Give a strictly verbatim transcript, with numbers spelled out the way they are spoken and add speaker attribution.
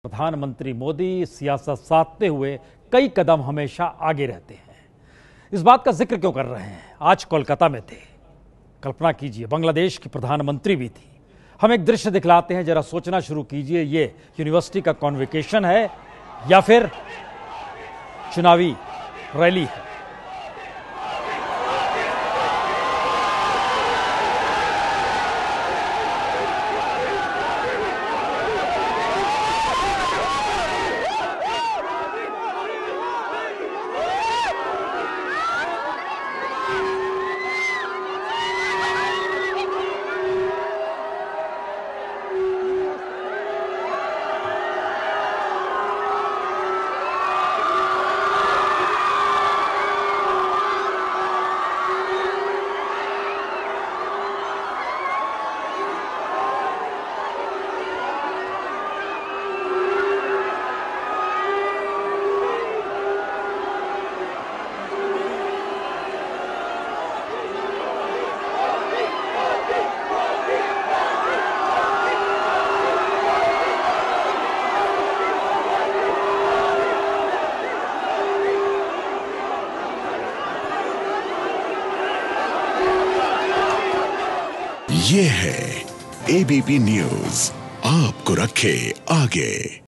Speaker 1: प्रधानमंत्री मोदी सियासत साधते हुए कई कदम हमेशा आगे रहते हैं। इस बात का जिक्र क्यों कर रहे हैं? आज कोलकाता में थे। कल्पना कीजिए, बांग्लादेश की प्रधानमंत्री भी थी। हम एक दृश्य दिखलाते हैं, जरा सोचना शुरू कीजिए। ये यूनिवर्सिटी का कॉन्वोकेशन है या फिर चुनावी रैली है?
Speaker 2: ये है एबीपी न्यूज़, आपको रखे आगे।